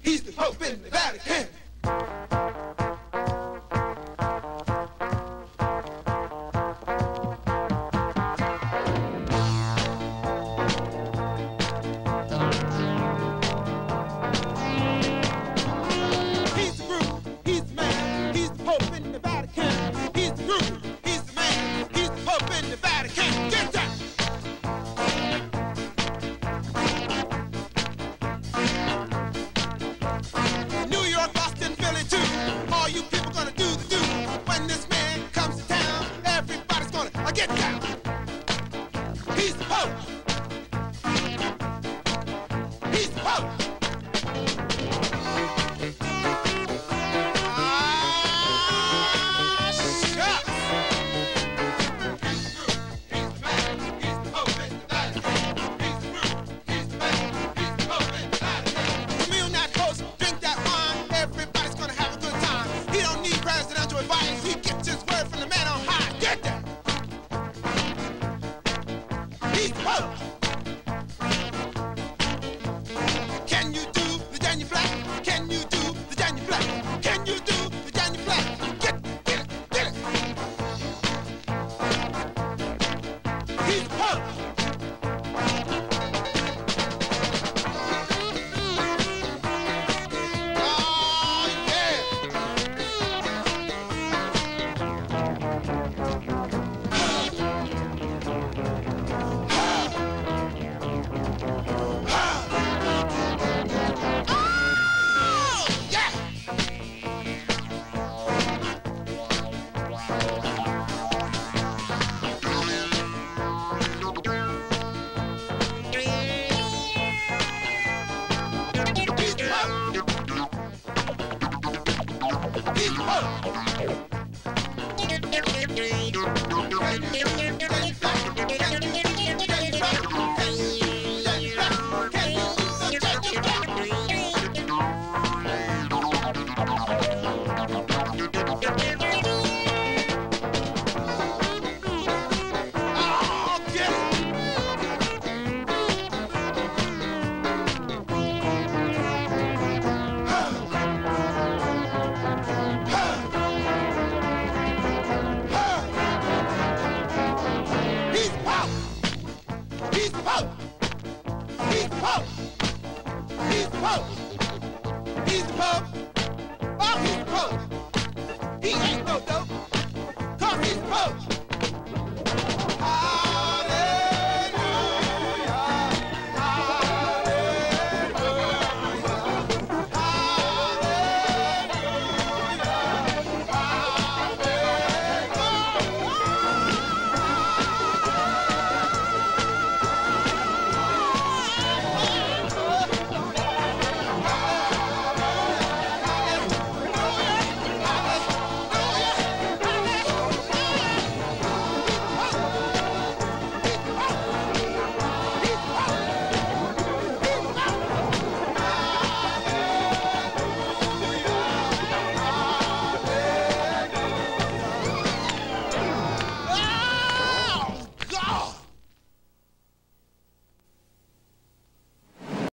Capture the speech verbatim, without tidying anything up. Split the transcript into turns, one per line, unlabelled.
He's the Pope in the Vatican. He's the groove, he's the man, he's the Pope in the Vatican. He's the groove, he's the man, he's the Pope in the Vatican. Get that! New York, Boston, Philly too. All you people gonna do the do. When this man comes to town, everybody's gonna uh, get down. He's the Pope. He's the Pope. Ah, shucks. He's the groove, he's the man, he's the Pope in the Vatican. He's the groove, he's the man, he's the Pope in the Vatican. Meal on that coast, drink that wine, everybody's gonna have a good time. He don't need presidential advice, he gets his word from the man on high. Get that! He's the Pope. Can you do the Daniel Black? Can you do the Daniel Black? Can you do the Daniel Black? Get, get it, get it! He's the Pope. Oh, yeah! Oh, yeah! He's the Pope. He's the Pope. Oh, get it! He's the Pope! He's the Pope! He's the Pope! He's the Pope! He's the Pope!